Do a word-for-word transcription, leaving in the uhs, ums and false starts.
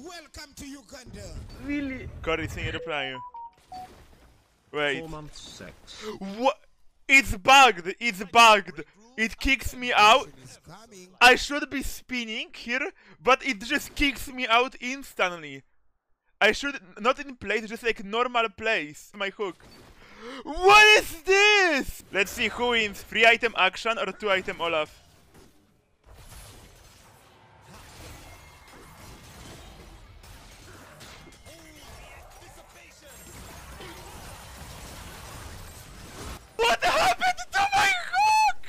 Welcome to Uganda. Really? God, it's in replying. Wait. Four months sex. What? It's bugged. It's bugged. It kicks me out. I should be spinning here, but it just kicks me out instantly. I should not in place, just like normal place. My hook. What is this? Let's see who wins. Three item action or two item Olaf.